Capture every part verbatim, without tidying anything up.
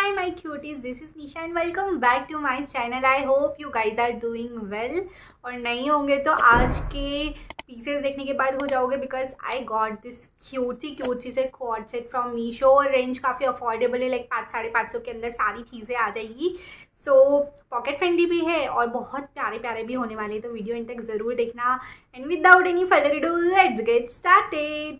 Hi my cuties, this is Nisha and welcome back to my channel. I hope you guys are doing well. और नहीं होंगे तो आज के pieces देखने के बाद हो जाओगे because I got this cutie cutie से क्वाड सेट फ्रॉम मीशो और रेंज काफ़ी अफोर्डेबल है, लाइक पाँच साढ़े पाँच सौ के अंदर सारी चीज़ें आ जाएगी. सो पॉकेट फ्रेंडली भी है और बहुत प्यारे प्यारे भी होने वाले हैं, तो वीडियो इन तक ज़रूर देखना. And without any further ado let's get started.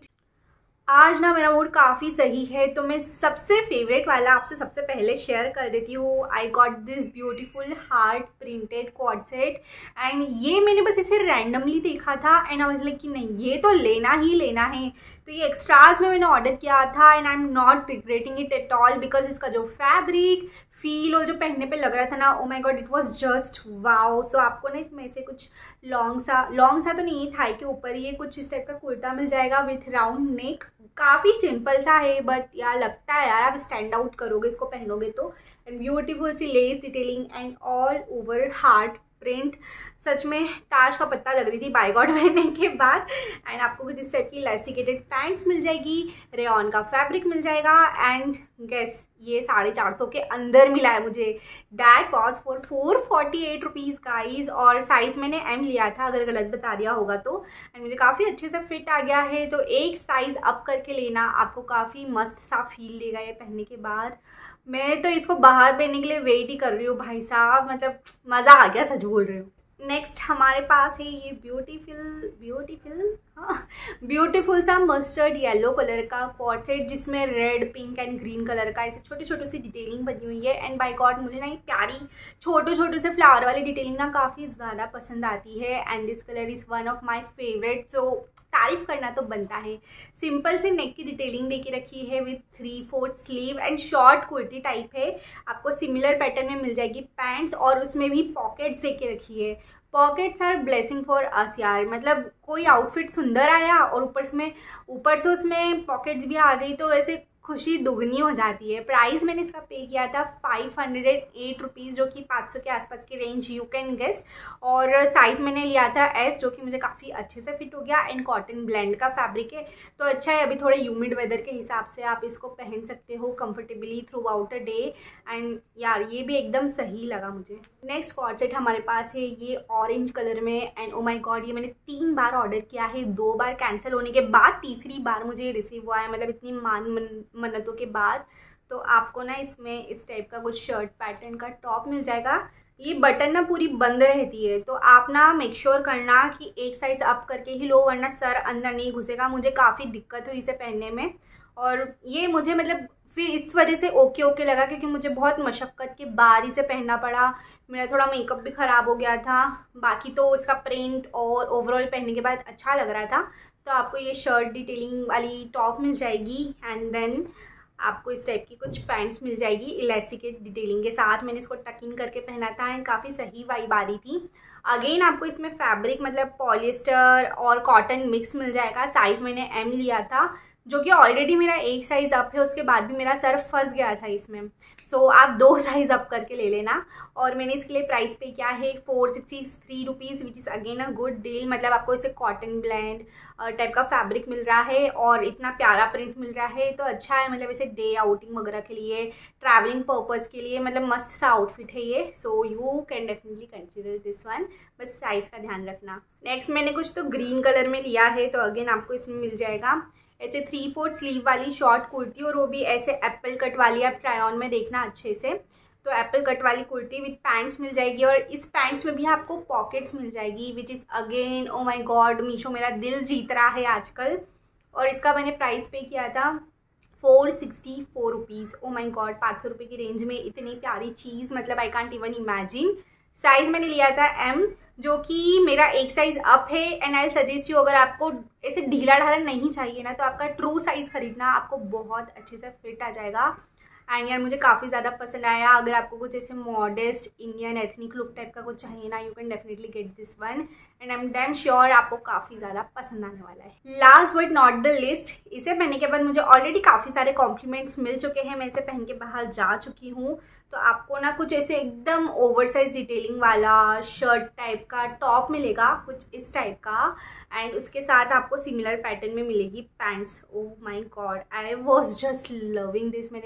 आज ना मेरा मूड काफ़ी सही है तो मैं सबसे फेवरेट वाला आपसे सबसे पहले शेयर कर देती हूँ. I got this beautiful heart printed quad set and ये मैंने बस इसे रैंडमली देखा था एंड आई वाज लाइक कि नहीं ये तो लेना ही लेना है. तो ये एक्स्ट्राज में मैंने ऑर्डर किया था and I am not regretting it at all because इसका जो फैब्रिक फील और जो पहनने पे लग रहा था ना, oh my god it was just wow. So आपको ना इसमें से कुछ लॉन्ग सा लॉन्ग सा तो नहीं है, थाई के ऊपर ये कुछ इस टाइप का कुर्ता मिल जाएगा विथ राउंड नेक. काफ़ी सिंपल सा है बट यार लगता है यार आप स्टैंड आउट करोगे इसको पहनोगे तो. एंड ब्यूटीफुल सी lace detailing and all over heart print. सच में ताज का पत्ता लग रही थी बाय गॉड पहनने के बाद. एंड आपको कुछ इस टाइप की इलास्टिकेटेड पैंट्स मिल जाएगी, रेयॉन का फैब्रिक मिल जाएगा एंड गेस ये साढ़े चार सौ के अंदर मिला है मुझे. That was for four forty eight rupees guys और साइज़ मैंने एम लिया था अगर गलत बता दिया होगा तो. एंड मुझे काफ़ी अच्छे से फिट आ गया है, तो एक साइज़ अप करके लेना, आपको काफ़ी मस्त सा फील देगा ये पहनने के बाद. मैं तो इसको बाहर पहनने के लिए वेट ही कर रही हूँ भाई साहब, मतलब मज़ा आ गया, सच बोल रही हूँ. नेक्स्ट हमारे पास है ये ब्यूटीफुल ब्यूटीफुल हाँ ब्यूटीफुल सा मस्टर्ड येलो कलर का क्वाड सेट जिसमें red pink and green colour का ऐसे छोटे छोटे सी डिटेलिंग बनी हुई है. एंड बाय गॉड मुझे ना ये प्यारी छोटे छोटे से फ्लावर वाली डिटेलिंग ना काफ़ी ज़्यादा पसंद आती है. And this colour is one of my favourite, so तारीफ करना तो बनता है. सिंपल से नेक की डिटेलिंग देके रखी है with three fourth sleeve and short kurti type है. आपको सिमिलर पैटर्न में मिल जाएगी पैंट्स और उसमें भी पॉकेट्स देके रखी है. Pockets are blessing for us यार, मतलब कोई आउटफिट सुंदर आया और ऊपर से ऊपर से उसमें पॉकेट्स भी आ गई तो ऐसे खुशी दुगनी हो जाती है. प्राइस मैंने इसका पे किया था फाइव हंड्रेड एट रुपीज़ जो कि पाँच सौ के आसपास की रेंज यू कैन गेस. और साइज़ मैंने लिया था एस जो कि मुझे काफ़ी अच्छे से फिट हो गया. एंड कॉटन ब्लेंड का फैब्रिक है तो अच्छा है, अभी थोड़े ह्यूमिड वेदर के हिसाब से आप इसको पहन सकते हो comfortably throughout a day. And यार ये भी एकदम सही लगा मुझे. नेक्स्ट क्वाड सेट हमारे पास है ये ऑरेंज कलर में एंड ओ माई गॉड ये मैंने तीन बार ऑर्डर किया है, दो बार कैंसिल होने के बाद तीसरी बार मुझे रिसीव हुआ है, मतलब इतनी मान मन मन्नतों के बाद. तो आपको ना इसमें इस टाइप का कुछ शर्ट पैटर्न का टॉप मिल जाएगा. ये बटन ना पूरी बंद रहती है तो आप ना मेक श्योर करना कि एक साइज़ अप करके ही लो वरना सर अंदर नहीं घुसेगा. मुझे काफ़ी दिक्कत हुई इसे पहनने में और ये मुझे मतलब फिर इस वजह से ओके ओके लगा क्योंकि मुझे बहुत मशक्क़त के बाद इसे पहनना पड़ा. मेरा थोड़ा मेकअप भी ख़राब हो गया था, बाकी तो इसका प्रिंट और ओवरऑल पहनने के बाद अच्छा लग रहा था. तो आपको ये शर्ट डिटेलिंग वाली टॉप मिल जाएगी एंड देन आपको इस टाइप की कुछ पैंट्स मिल जाएगी इलास्टिकेट डिटेलिंग के साथ. मैंने इसको टक इन करके पहना था एंड काफ़ी सही वाइब आ रही थी. अगेन आपको इसमें फैब्रिक मतलब पॉलिएस्टर और कॉटन मिक्स मिल जाएगा. साइज़ मैंने एम लिया था जो कि ऑलरेडी मेरा एक साइज़ अप है, उसके बाद भी मेरा सर फंस गया था इसमें. सो so, आप दो साइज़ अप करके ले लेना. और मैंने इसके लिए प्राइस पे किया है four sixty three rupees which is again a good deal. मतलब आपको इसे कॉटन ब्लेंड टाइप का फैब्रिक मिल रहा है और इतना प्यारा प्रिंट मिल रहा है तो अच्छा है. मतलब इसे डे आउटिंग वगैरह के लिए, ट्रैवलिंग पर्पज़ के लिए मतलब मस्त सा आउटफिट है ये. So you can definitely consider this one, बस साइज़ का ध्यान रखना. नेक्स्ट मैंने कुछ तो ग्रीन कलर में लिया है तो अगेन आपको इसमें मिल जाएगा ऐसे थ्री फोर्थ स्लीव वाली शॉर्ट कुर्ती और वो भी ऐसे एप्पल कट वाली. आप ट्राई ऑन में देखना अच्छे से. तो एप्पल कट वाली कुर्ती विथ पैंट्स मिल जाएगी और इस पैंट्स में भी आपको पॉकेट्स मिल जाएगी which is again oh my god Meesho मेरा दिल जीत रहा है आजकल. और इसका मैंने प्राइस पे किया था four sixty four rupees. Oh my god पाँच सौ रुपये की रेंज में इतनी प्यारी चीज़, मतलब I can't even imagine. Size मैंने लिया था एम जो कि मेरा एक साइज़ अप है. एंड आई सजेस्ट यू अगर आपको ऐसे ढीला ढाला नहीं चाहिए ना तो आपका ट्रू साइज़ खरीदना, आपको बहुत अच्छे से फिट आ जाएगा. एंड यार मुझे काफ़ी ज़्यादा पसंद आया. अगर आपको कुछ ऐसे modest Indian ethnic look type का कुछ चाहिए ना, you can definitely get this one and I am damn sure आपको काफ़ी ज़्यादा पसंद आने वाला है. Last but not the list, इसे पहनने के बाद मुझे ऑलरेडी काफ़ी सारे कॉम्प्लीमेंट्स मिल चुके हैं. मैं इसे पहन के बाहर जा चुकी हूँ. तो आपको ना कुछ ऐसे एकदम ओवरसाइज डिटेलिंग वाला शर्ट टाइप का टॉप मिलेगा कुछ इस टाइप का. एंड उसके साथ आपको सिमिलर सिमिलर पैटर्न में मिलेगी pants. Oh my god, I was just loving this. मैंने जब इसे पहन के बाहर जा चुकी हूँ तो आपको ना कुछ ऐसे एकदम ओवरसाइज डिटेलिंग वाला शर्ट टाइप का टॉप मिलेगा कुछ इस टाइप का एंड उसके साथ आपको सिमिलर पैटर्न में मिलेगी पैंट्स.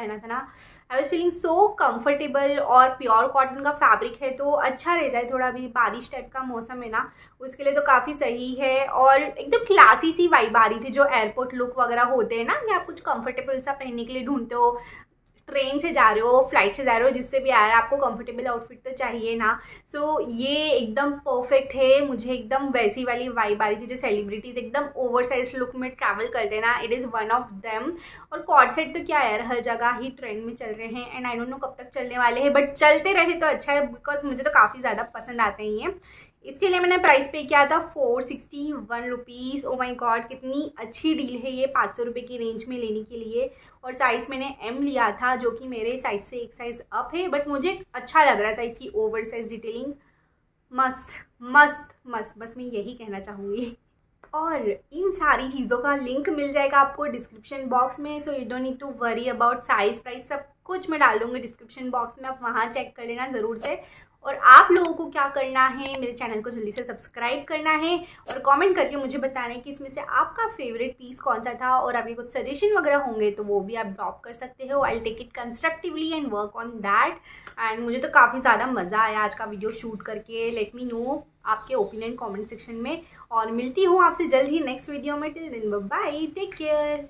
पहना था ना, I was feeling so comfortable. और प्योर कॉटन का फैब्रिक है तो अच्छा रहता है, थोड़ा भी बारिश टाइप का मौसम है ना, उसके लिए तो काफ़ी सही है। और एकदम क्लासी सी वाइब आ रही थी, जो एयरपोर्ट लुक वगैरह होते हैं ना, कि आप कुछ कंफर्टेबल सा पहनने के लिए ढूंढते हो, ट्रेन से जा रहे हो, फ्लाइट से जा रहे हो, जिससे भी आ रहा है, आपको कंफर्टेबल आउटफिट तो चाहिए ना। सो so, ये एकदम परफेक्ट है। मुझे एकदम वैसी वाली वाइब आ रही थी जो सेलिब्रिटीज़ एकदम ओवर साइज लुक में ट्रैवल करते हैं ना, it is one of them. और कॉर्ड सेट तो क्या यार, हर जगह ही ट्रेंड में चल रहे हैं, एंड आई डोंट नो कब तक चलने वाले हैं, बट चलते रहे तो अच्छा है, बिकॉज मुझे तो काफ़ी ज़्यादा पसंद आते हैं ये। इसके लिए मैंने प्राइस पे किया था four sixty one rupees. Oh my god, कितनी अच्छी डील है ये पाँच सौ रुपये की रेंज में लेने के लिए। और साइज़ मैंने एम लिया था, जो कि मेरे साइज़ से एक साइज़ अप है, बट मुझे अच्छा लग रहा था इसकी ओवर साइज डिटेलिंग। मस्त मस्त मस्त, बस मैं यही कहना चाहूँगी। और इन सारी चीज़ों का लिंक मिल जाएगा आपको डिस्क्रिप्शन बॉक्स में, so you don't need to worry about size price, सब कुछ मैं डाल दूँगी डिस्क्रिप्शन बॉक्स में, आप वहाँ चेक कर लेना ज़रूर से। और आप लोगों को क्या करना है, मेरे चैनल को जल्दी से सब्सक्राइब करना है और कमेंट करके मुझे बताना है कि इसमें से आपका फेवरेट पीस कौन सा था, और अभी कुछ सजेशन वगैरह होंगे तो वो भी आप ड्रॉप कर सकते हो। I will take it constructively and work on that. And मुझे तो काफ़ी ज़्यादा मज़ा आया आज का वीडियो शूट करके। लेट मी नो आपके ओपिनियन कमेंट सेक्शन में, और मिलती हूँ आपसे जल्द ही नेक्स्ट वीडियो में। Till then bye bye, take care.